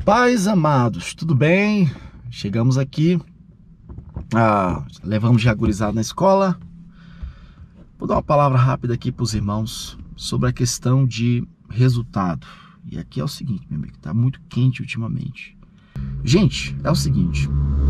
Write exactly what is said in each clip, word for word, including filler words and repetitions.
Pais amados, tudo bem? Chegamos aqui, ah, levamos já a gurizada na escola. Vou dar uma palavra rápida aqui para os irmãos sobre a questão de resultado. E aqui é o seguinte, meu amigo, tá muito quente ultimamente. Gente, é o seguinte,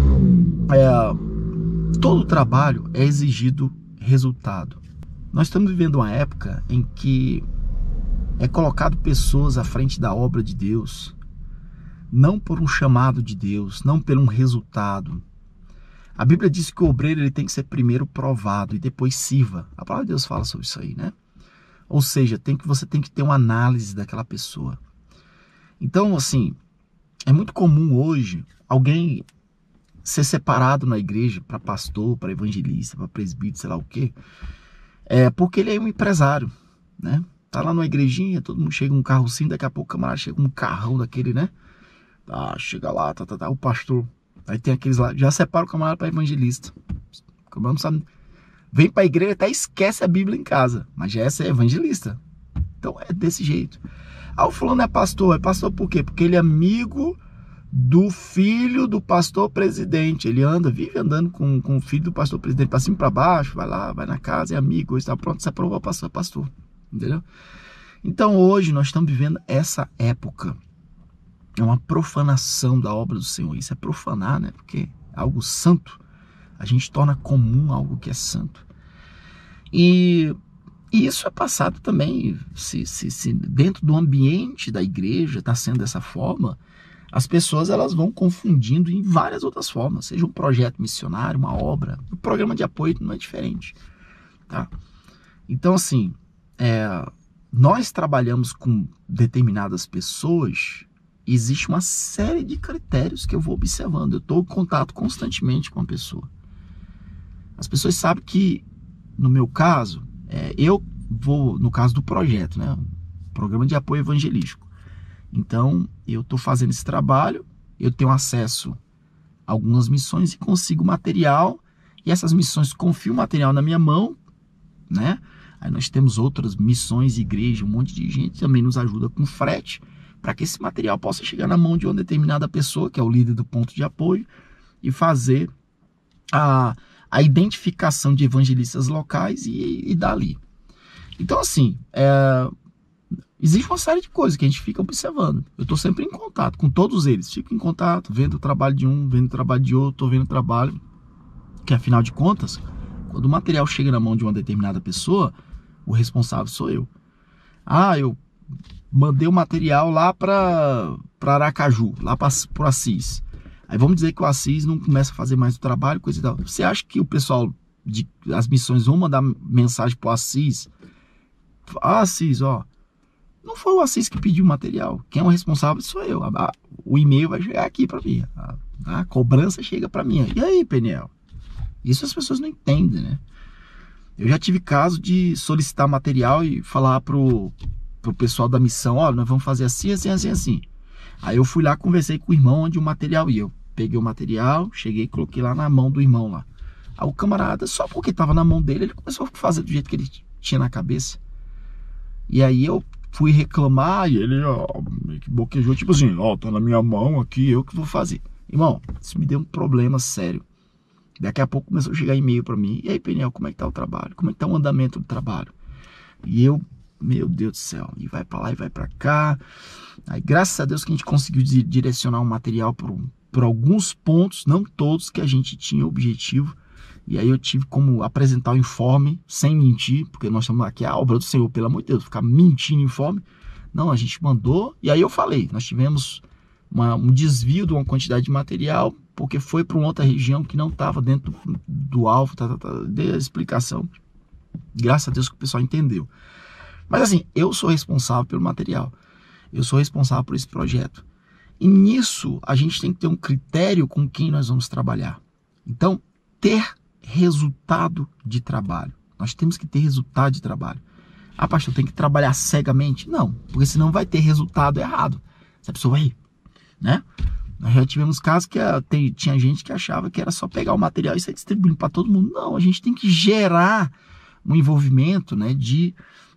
é, todo trabalho é exigido resultado. Nós estamos vivendo uma época em que é colocado pessoas à frente da obra de Deus, não por um chamado de Deus, não por um resultado. A Bíblia diz que o obreiro ele tem que ser primeiro provado e depois sirva. A palavra de Deus fala sobre isso aí, né? Ou seja, tem que, você tem que ter uma análise daquela pessoa. Então, assim, é muito comum hoje alguém ser separado na igreja para pastor, para evangelista, para presbítero, sei lá o quê, é porque ele é um empresário, né? Tá lá numa igrejinha, todo mundo chega um carrocinho, daqui a pouco o camarada chega um carrão daquele, né? Ah, chega lá, tá, tá, tá, o pastor. Aí tem aqueles lá, já separa o camarada para evangelista. O camarada não sabe. Vem pra igreja, até esquece a Bíblia em casa, mas já essa é evangelista. Então é desse jeito. Ah, o fulano é pastor. É pastor por quê? Porque ele é amigo do filho do pastor presidente. Ele anda, vive andando com, com o filho do pastor presidente, pra cima e pra baixo, vai lá, vai na casa, é amigo, está pronto, se aprovou, pastor, pastor. Entendeu? Então hoje nós estamos vivendo essa época. É uma profanação da obra do Senhor. Isso é profanar, né? Porque é algo santo. A gente torna comum algo que é santo. E, e isso é passado também, se, se, se dentro do ambiente da igreja está sendo dessa forma, as pessoas elas vão confundindo em várias outras formas, seja um projeto missionário, uma obra, o programa de apoio não é diferente. Tá? Então, assim, é, nós trabalhamos com determinadas pessoas. Existe uma série de critérios que eu vou observando. Eu estou em contato constantemente com a pessoa. As pessoas sabem que, no meu caso, é, eu vou, no caso do projeto, né, programa de apoio evangelístico. Então, eu estou fazendo esse trabalho, eu tenho acesso a algumas missões e consigo material, e essas missões confiam o material na minha mão, né? Aí nós temos outras missões, igreja, um monte de gente também nos ajuda com frete, para que esse material possa chegar na mão de uma determinada pessoa, que é o líder do ponto de apoio, e fazer a, a identificação de evangelistas locais e, e dali. Então, assim, é, existe uma série de coisas que a gente fica observando. Eu estou sempre em contato com todos eles. Fico em contato, vendo o trabalho de um, vendo o trabalho de outro, estou vendo o trabalho, que afinal de contas, quando o material chega na mão de uma determinada pessoa, o responsável sou eu. Ah, eu mandei o material lá para Aracaju, lá para o Assis. Aí vamos dizer que o Assis não começa a fazer mais o trabalho, coisa e tal. Você acha que o pessoal de as missões vão mandar mensagem para o Assis? Ah, Assis, ó, não foi o Assis que pediu o material. Quem é o responsável sou eu. O e-mail vai chegar aqui para mim. A, a cobrança chega para mim. E aí, Peniel? Isso as pessoas não entendem, né? Eu já tive caso de solicitar material e falar pro pro pessoal da missão, ó, nós vamos fazer assim, assim, assim, assim. Aí eu fui lá, conversei com o irmão onde o material ia. Eu peguei o material, cheguei e coloquei lá na mão do irmão lá. Aí o camarada, só porque estava na mão dele, ele começou a fazer do jeito que ele tinha na cabeça. E aí eu fui reclamar e ele, ó, meio que boquejou, tipo assim, ó, tá na minha mão aqui, eu que vou fazer. Irmão, isso me deu um problema sério. Daqui a pouco começou a chegar e-mail para mim. E aí, Peniel, como é que tá o trabalho? Como é que tá o andamento do trabalho? E eu, meu Deus do céu, e vai para lá e vai para cá. Aí, graças a Deus que a gente conseguiu direcionar um material por, por alguns pontos, não todos, que a gente tinha objetivo. E aí eu tive como apresentar o informe sem mentir, porque nós estamos aqui, a obra do Senhor, pelo amor de Deus, ficar mentindo informe. Não, a gente mandou, e aí eu falei, nós tivemos uma, um desvio de uma quantidade de material, porque foi para uma outra região que não estava dentro do, do alvo, tá, tá, tá, dei a explicação. Graças a Deus que o pessoal entendeu. Mas assim, eu sou responsável pelo material. Eu sou responsável por esse projeto. E nisso, a gente tem que ter um critério com quem nós vamos trabalhar. Então, ter resultado de trabalho. Nós temos que ter resultado de trabalho. Ah, pastor, tem que trabalhar cegamente? Não, porque senão vai ter resultado errado. Essa pessoa vai, né? Nós já tivemos casos que a, tem, tinha gente que achava que era só pegar o material e sair distribuindo para todo mundo. Não, a gente tem que gerar um envolvimento, né, de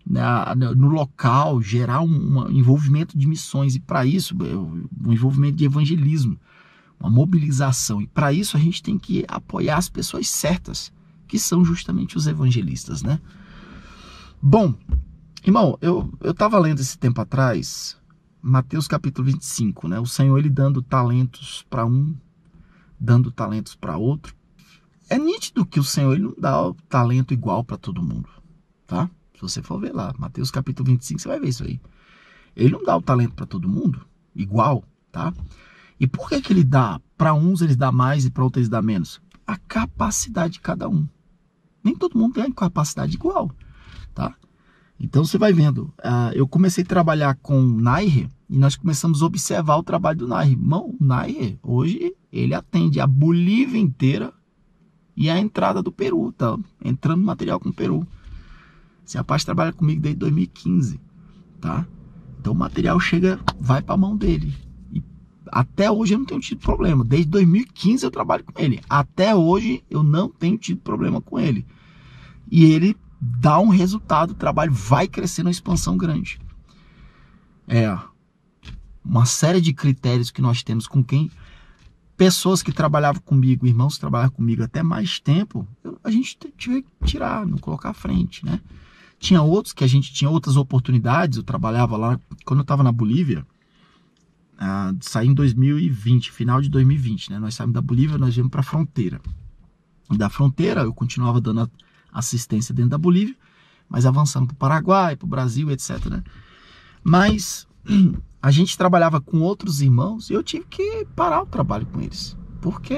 no local, gerar um, um envolvimento de missões, e para isso, um envolvimento de evangelismo, uma mobilização, e para isso a gente tem que apoiar as pessoas certas, que são justamente os evangelistas, né? Bom, irmão, eu eu estava lendo esse tempo atrás, Mateus capítulo vinte e cinco, né? O Senhor, ele dando talentos para um, dando talentos para outro. É nítido que o Senhor, ele não dá o talento igual para todo mundo, tá? Se você for ver lá, Mateus capítulo vinte e cinco, você vai ver isso aí. Ele não dá o talento para todo mundo igual, tá? E por que que ele dá? Para uns ele dá mais e para outros ele dá menos? A capacidade de cada um. Nem todo mundo tem a capacidade igual, tá? Então você vai vendo. Uh, eu comecei a trabalhar com o Nair e nós começamos a observar o trabalho do Nair. Irmão, o Nair, hoje, ele atende a Bolívia inteira e a entrada do Peru, tá? Entrando material com o Peru. Esse rapaz trabalha comigo desde dois mil e quinze, tá? Então o material chega, vai para a mão dele. E até hoje eu não tenho tido problema. Desde dois mil e quinze eu trabalho com ele. Até hoje eu não tenho tido problema com ele. E ele dá um resultado, o trabalho vai crescer numa expansão grande. É uma série de critérios que nós temos com quem... Pessoas que trabalhavam comigo, irmãos que trabalhavam comigo até mais tempo, eu, a gente tive que tirar, não colocar à frente, né? Tinha outros que a gente tinha outras oportunidades. Eu trabalhava lá, quando eu estava na Bolívia, ah, saí em dois mil e vinte, final de dois mil e vinte, né? Nós saímos da Bolívia, nós viemos para a fronteira. Da fronteira, eu continuava dando assistência dentro da Bolívia, mas avançando para o Paraguai, para o Brasil, etcétera, né? Mas a gente trabalhava com outros irmãos e eu tive que parar o trabalho com eles, porque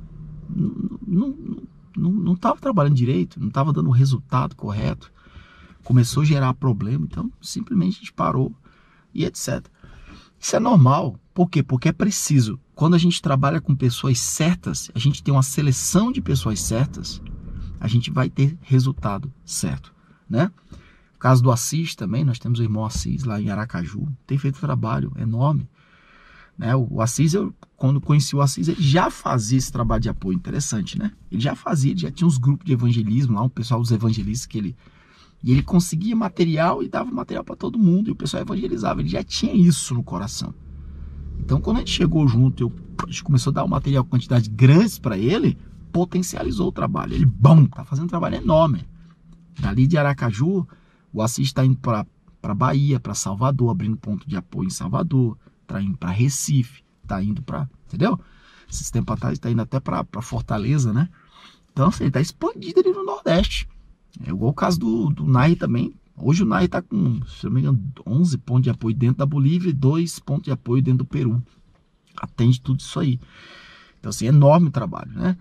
não estava trabalhando direito, não estava dando o resultado correto, começou a gerar problema, então simplesmente a gente parou e etcétera. Isso é normal. Por quê? Porque é preciso. Quando a gente trabalha com pessoas certas, a gente tem uma seleção de pessoas certas, a gente vai ter resultado certo, né? No caso do Assis também, nós temos o irmão Assis lá em Aracaju, tem feito um trabalho enorme, né? O Assis, eu, quando conheci o Assis, ele já fazia esse trabalho de apoio interessante, né? Ele já fazia, ele já tinha uns grupos de evangelismo lá, um pessoal dos evangelistas que ele... E ele conseguia material e dava material para todo mundo, e o pessoal evangelizava, ele já tinha isso no coração. Então, quando a gente chegou junto, eu, a gente começou a dar um material com quantidade grande para ele, potencializou o trabalho. Ele, bom, tá fazendo um trabalho enorme. Dali de Aracaju, o Assis está indo para Bahia, para Salvador, abrindo ponto de apoio em Salvador, está indo para Recife, está indo para, entendeu? Esses tempos atrás está indo até para Fortaleza, né? Então, assim, ele está expandido ali no Nordeste. É igual o caso do, do Nair também. Hoje o Nair está com, se não me engano, onze pontos de apoio dentro da Bolívia e dois pontos de apoio dentro do Peru. Atende tudo isso aí. Então, assim, é enorme o trabalho, né?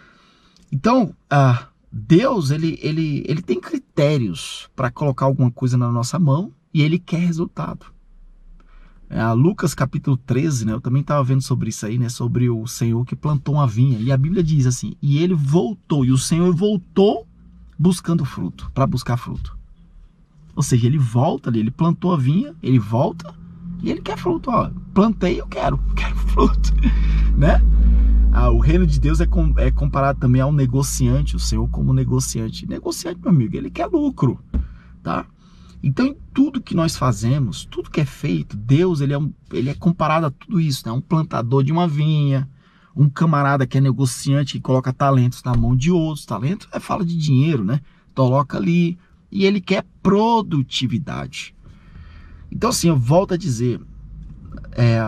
Então, ah, Deus, ele, ele, ele tem critérios para colocar alguma coisa na nossa mão e ele quer resultado. É, Lucas capítulo treze, né? Eu também estava vendo sobre isso aí, né? Sobre o Senhor que plantou uma vinha. E a Bíblia diz assim, e ele voltou, e o Senhor voltou buscando fruto, para buscar fruto. Ou seja, ele volta ali, ele plantou a vinha, ele volta e ele quer fruto. Ó, plantei, eu quero, quero fruto, né? Ah, o reino de Deus é, com, é comparado também ao negociante, o Senhor como negociante. Negociante, meu amigo, ele quer lucro, tá? Então, em tudo que nós fazemos, tudo que é feito, Deus, ele é, um, ele é comparado a tudo isso, né? Um plantador de uma vinha, um camarada que é negociante e coloca talentos na mão de outros. Talento é fala de dinheiro, né? Coloca ali. E ele quer produtividade. Então, assim, eu volto a dizer, é,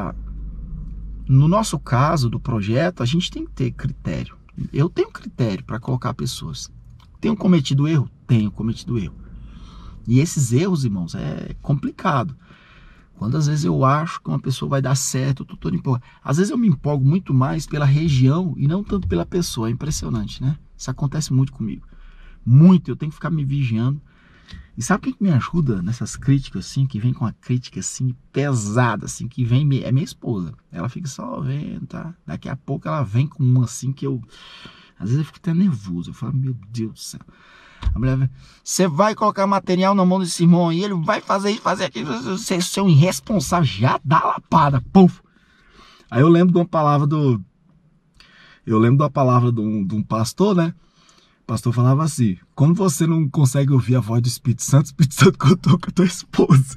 no nosso caso do projeto, a gente tem que ter critério. Eu tenho critério para colocar pessoas. Tenho cometido erro? Tenho cometido erro. E esses erros, irmãos, é complicado. Quando às vezes eu acho que uma pessoa vai dar certo, eu tô todo empolgado. Às vezes eu me empolgo muito mais pela região e não tanto pela pessoa. É impressionante, né? Isso acontece muito comigo. Muito, eu tenho que ficar me vigiando. E sabe quem que me ajuda nessas críticas, assim, que vem com uma crítica, assim, pesada, assim, que vem, é minha esposa. Ela fica só vendo, tá? Daqui a pouco ela vem com uma, assim, que eu... Às vezes eu fico até nervoso. Eu falo, meu Deus do céu. A mulher vem, você vai colocar material na mão desse irmão e ele vai fazer isso, fazer aquilo, você é um irresponsável, já dá lapada, puf. Aí eu lembro de uma palavra do... Eu lembro de uma palavra de um, de um pastor, né? pastor falava assim, quando você não consegue ouvir a voz do Espírito Santo, o Espírito Santo contou com a tua esposa.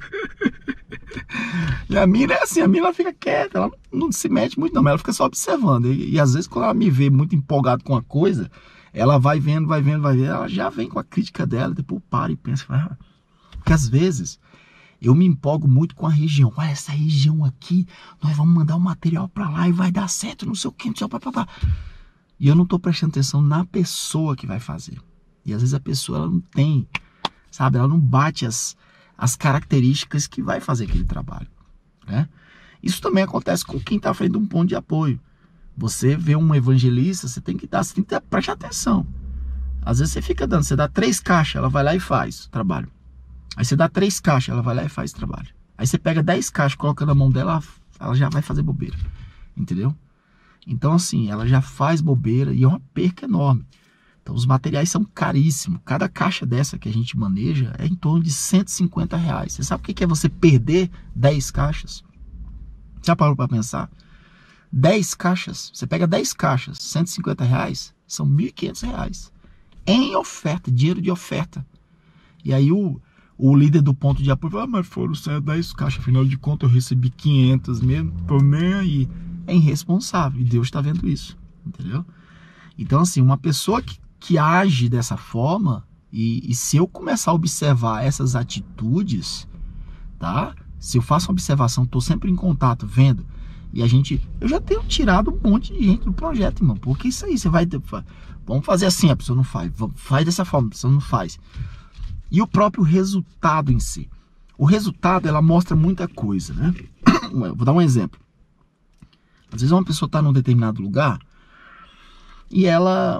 E a mina é assim, a mina fica quieta, ela não se mete muito não, mas ela fica só observando. E, e às vezes quando ela me vê muito empolgado com a coisa, ela vai vendo, vai vendo, vai vendo, ela já vem com a crítica dela, depois para e pensa, ah. Porque às vezes eu me empolgo muito com a região. Olha, essa região aqui, nós vamos mandar um material para lá e vai dar certo, não sei o que, não sei o que, papapá. E eu não estou prestando atenção na pessoa que vai fazer. E às vezes a pessoa ela não tem, sabe, ela não bate as, as características que vai fazer aquele trabalho, né? Isso também acontece com quem está à frente de um ponto de apoio. Você vê um evangelista, você tem que dar, você tem que prestar atenção. Às vezes você fica dando, você dá três caixas, ela vai lá e faz o trabalho. Aí você dá três caixas, ela vai lá e faz o trabalho. Aí você pega dez caixas, coloca na mão dela, ela já vai fazer bobeira. Entendeu? Então assim, ela já faz bobeira e é uma perca enorme. Então os materiais são caríssimos. Cada caixa dessa que a gente maneja é em torno de cento e cinquenta reais. Você sabe o que é você perder dez caixas? Já parou para pensar? dez caixas, você pega dez caixas, cento e cinquenta reais, são mil e quinhentos reais. Em oferta, dinheiro de oferta. E aí o, o líder do ponto de apoio fala, ah, mas foram só dez caixas, afinal de contas eu recebi quinhentas mesmo, tô nem aí. É irresponsável, e Deus está vendo isso, entendeu? Então assim, uma pessoa que, que age dessa forma, e, e se eu começar a observar essas atitudes, tá? Se eu faço uma observação, tô sempre em contato, vendo, e a gente, eu já tenho tirado um monte de gente do projeto, irmão, porque isso aí, você vai, vamos fazer assim, a pessoa não faz, faz dessa forma, a pessoa não faz. E o próprio resultado em si. O resultado, ela mostra muita coisa, né? Vou dar um exemplo. Às vezes uma pessoa está num determinado lugar e ela,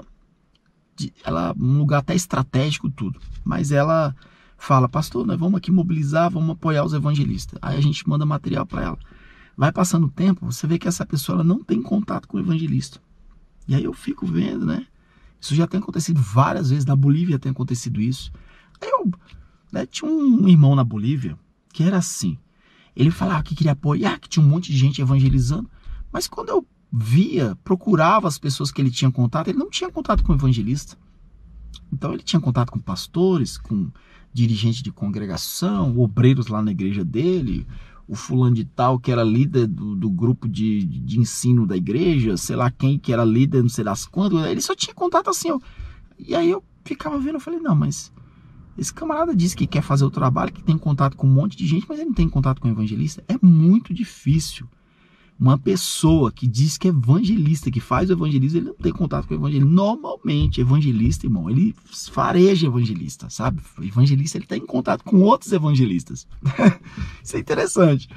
ela, um lugar até estratégico, tudo, mas ela fala, pastor, nós vamos aqui mobilizar, vamos apoiar os evangelistas. Aí a gente manda material para ela. Vai passando o tempo, você vê que essa pessoa ela não tem contato com o evangelista. E aí eu fico vendo, né? Isso já tem acontecido várias vezes, na Bolívia tem acontecido isso. Aí eu, né, tinha um irmão na Bolívia que era assim. Ele falava que queria apoiar, que tinha um monte de gente evangelizando. Mas quando eu via, procurava as pessoas que ele tinha contato, ele não tinha contato com o evangelista. Então ele tinha contato com pastores, com dirigentes de congregação, obreiros lá na igreja dele, o fulano de tal que era líder do, do grupo de, de ensino da igreja, sei lá quem que era líder, não sei das quantas, ele só tinha contato assim. Ó. E aí eu ficava vendo, eu falei, não, mas esse camarada disse que quer fazer o trabalho, que tem contato com um monte de gente, mas ele não tem contato com o evangelista. É muito difícil. Uma pessoa que diz que é evangelista, que faz o evangelismo, ele não tem contato com o evangelista. Normalmente, evangelista, irmão, ele fareja evangelista, sabe? O evangelista, ele está em contato com outros evangelistas. Isso é interessante.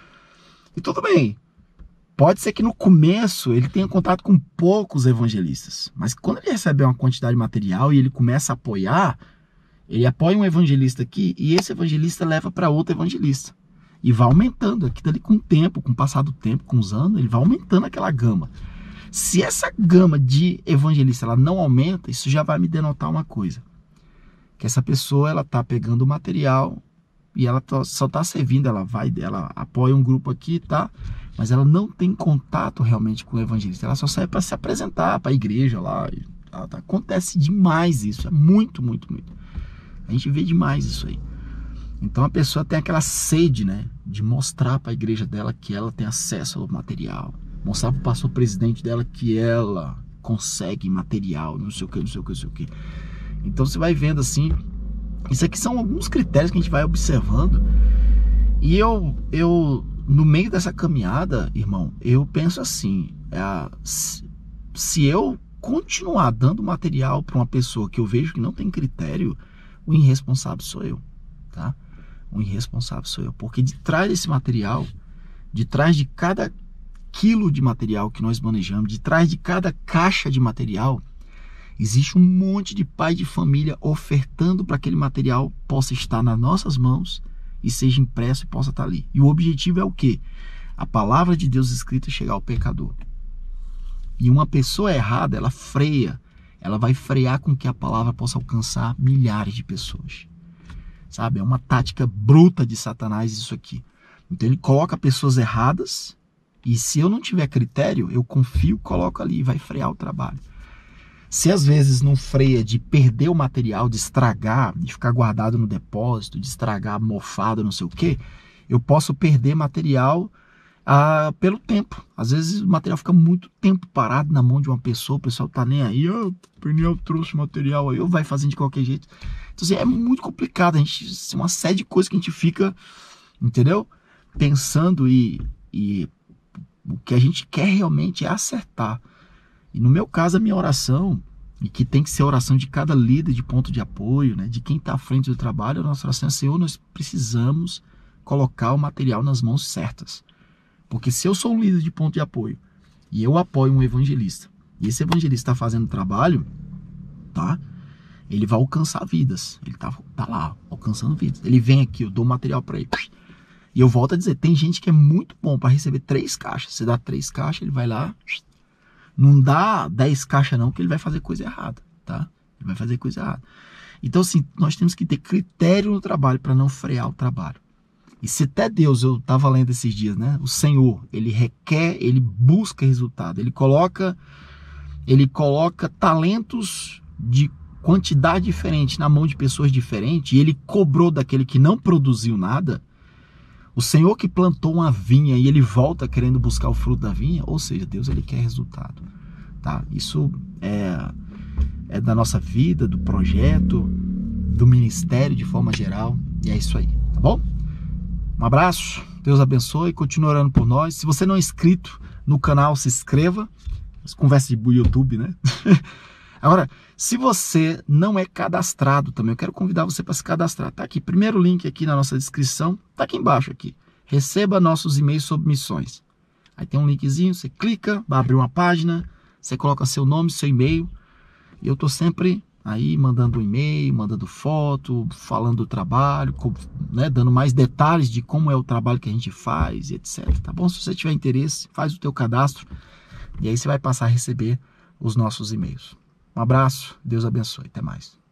E tudo bem. Pode ser que no começo ele tenha contato com poucos evangelistas. Mas quando ele recebe uma quantidade de material e ele começa a apoiar, ele apoia um evangelista aqui e esse evangelista leva para outro evangelista. E vai aumentando aqui dali com o tempo, com o passar do tempo, com os anos, ele vai aumentando aquela gama. Se essa gama de evangelista ela não aumenta, isso já vai me denotar uma coisa. Que essa pessoa ela está pegando o material e ela só está servindo, ela vai, ela apoia um grupo aqui, tá? Mas ela não tem contato realmente com o evangelista. Ela só serve para se apresentar para a igreja lá. Tá? Acontece demais isso, é muito, muito, muito. A gente vê demais isso aí. Então a pessoa tem aquela sede, né, de mostrar para a igreja dela que ela tem acesso ao material, mostrar para o pastor presidente dela que ela consegue material, não sei o que, não sei o que, não sei o que. Então você vai vendo assim, isso aqui são alguns critérios que a gente vai observando. E eu, eu no meio dessa caminhada, irmão, eu penso assim, é, se, se eu continuar dando material para uma pessoa que eu vejo que não tem critério, o irresponsável sou eu, tá? O irresponsável sou eu, porque de trás desse material, de trás de cada quilo de material que nós manejamos, de trás de cada caixa de material, existe um monte de pai de família ofertando para que aquele material possa estar nas nossas mãos e seja impresso e possa estar ali. E o objetivo é o quê? A palavra de Deus escrita chegar ao pecador. E uma pessoa errada, ela freia, ela vai frear com que a palavra possa alcançar milhares de pessoas. Sabe, é uma tática bruta de Satanás isso aqui. Então ele coloca pessoas erradas e se eu não tiver critério, eu confio, coloco ali e vai frear o trabalho. Se às vezes não freia de perder o material, de estragar, de ficar guardado no depósito, de estragar mofado, não sei o quê, eu posso perder material ah, pelo tempo. Às vezes o material fica muito tempo parado na mão de uma pessoa, o pessoal tá nem aí, oh, o Peniel trouxe material aí, ou vai fazendo de qualquer jeito. Então assim, é muito complicado, a gente, assim, uma série de coisas que a gente fica, entendeu? Pensando e, e o que a gente quer realmente é acertar. E no meu caso, a minha oração, e que tem que ser a oração de cada líder de ponto de apoio, né, de quem está à frente do trabalho, a nossa oração é: Senhor, nós precisamos colocar o material nas mãos certas. Porque se eu sou um líder de ponto de apoio e eu apoio um evangelista, e esse evangelista está fazendo trabalho, tá? Ele vai alcançar vidas. Ele tá, tá lá, alcançando vidas. Ele vem aqui, eu dou material para ele. E eu volto a dizer, tem gente que é muito bom para receber três caixas. Você dá três caixas, ele vai lá. Não dá dez caixas não, que ele vai fazer coisa errada, tá? Ele vai fazer coisa errada. Então, assim, nós temos que ter critério no trabalho para não frear o trabalho. E se até Deus, eu estava lendo esses dias, né? O Senhor, ele requer, ele busca resultado. Ele coloca, ele coloca talentos de quantidade diferente na mão de pessoas diferentes, e ele cobrou daquele que não produziu nada. O Senhor que plantou uma vinha e ele volta querendo buscar o fruto da vinha, ou seja, Deus, ele quer resultado, tá? Isso é, é da nossa vida, do projeto, do ministério de forma geral, e é isso aí, tá bom? Um abraço, Deus abençoe, continue orando por nós. Se você não é inscrito no canal, se inscreva. Conversa de YouTube, né? Agora, se você não é cadastrado também, eu quero convidar você para se cadastrar. Tá aqui, primeiro link aqui na nossa descrição, tá aqui embaixo aqui. Receba nossos e-mails sobre missões. Aí tem um linkzinho, você clica, vai abrir uma página, você coloca seu nome, seu e-mail. E eu tô sempre aí mandando um e-mail, mandando foto, falando do trabalho, né, dando mais detalhes de como é o trabalho que a gente faz, e etcétera. Tá bom? Se você tiver interesse, faz o teu cadastro e aí você vai passar a receber os nossos e-mails. Um abraço, Deus abençoe, até mais.